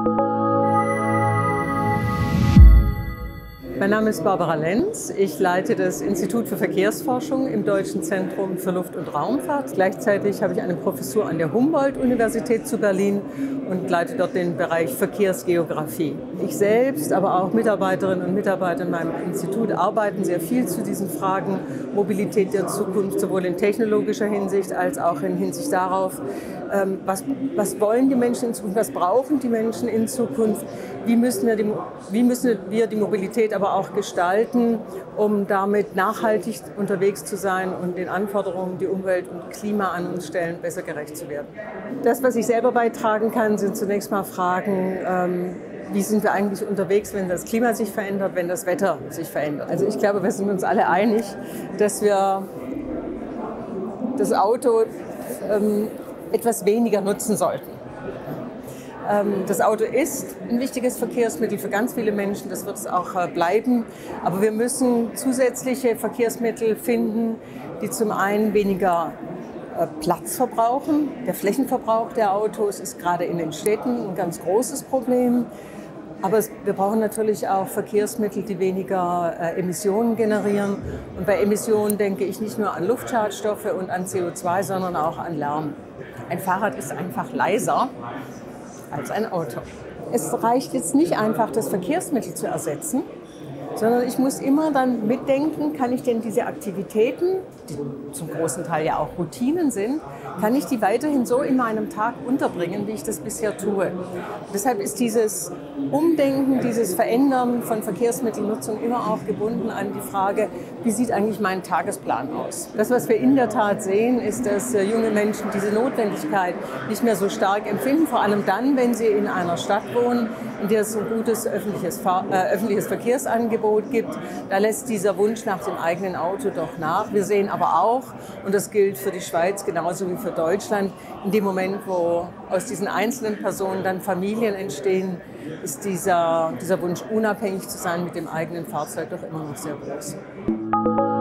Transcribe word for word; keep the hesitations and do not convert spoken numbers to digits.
Mein Name ist Barbara Lenz. Ich leite das Institut für Verkehrsforschung im Deutschen Zentrum für Luft- und Raumfahrt. Gleichzeitig habe ich eine Professur an der Humboldt-Universität zu Berlin und leite dort den Bereich Verkehrsgeografie. Ich selbst, aber auch Mitarbeiterinnen und Mitarbeiter in meinem Institut arbeiten sehr viel zu diesen Fragen Mobilität der Zukunft, sowohl in technologischer Hinsicht als auch in Hinsicht darauf, was, was wollen die Menschen in Zukunft, was brauchen die Menschen in Zukunft, wie müssen wir die, wie müssen wir die Mobilität aber auch gestalten, um damit nachhaltig unterwegs zu sein und den Anforderungen, die Umwelt und Klima an uns stellen, besser gerecht zu werden. Das, was ich selber beitragen kann, sind zunächst mal Fragen, ähm, wie sind wir eigentlich unterwegs, wenn das Klima sich verändert, wenn das Wetter sich verändert. Also ich glaube, wir sind uns alle einig, dass wir das Auto ähm, etwas weniger nutzen sollten. Das Auto ist ein wichtiges Verkehrsmittel für ganz viele Menschen, das wird es auch bleiben. Aber wir müssen zusätzliche Verkehrsmittel finden, die zum einen weniger Platz verbrauchen. Der Flächenverbrauch der Autos ist gerade in den Städten ein ganz großes Problem. Aber wir brauchen natürlich auch Verkehrsmittel, die weniger Emissionen generieren. Und bei Emissionen denke ich nicht nur an Luftschadstoffe und an C O zwei, sondern auch an Lärm. Ein Fahrrad ist einfach leiser als ein Auto. Es reicht jetzt nicht einfach, das Verkehrsmittel zu ersetzen, sondern ich muss immer dann mitdenken, kann ich denn diese Aktivitäten, die zum großen Teil ja auch Routinen sind, kann ich die weiterhin so in meinem Tag unterbringen, wie ich das bisher tue. Und deshalb ist dieses Umdenken, dieses Verändern von Verkehrsmittelnutzung immer auch gebunden an die Frage, wie sieht eigentlich mein Tagesplan aus? Das, was wir in der Tat sehen, ist, dass junge Menschen diese Notwendigkeit nicht mehr so stark empfinden, vor allem dann, wenn sie in einer Stadt wohnen, in der es ein gutes öffentliches, Fahr- äh, öffentliches Verkehrsangebot gibt. Da lässt dieser Wunsch nach dem eigenen Auto doch nach. Wir sehen aber auch, und das gilt für die Schweiz genauso wie für Deutschland, in dem Moment, wo aus diesen einzelnen Personen dann Familien entstehen, ist dieser, dieser Wunsch, unabhängig zu sein mit dem eigenen Fahrzeug, doch immer noch sehr groß.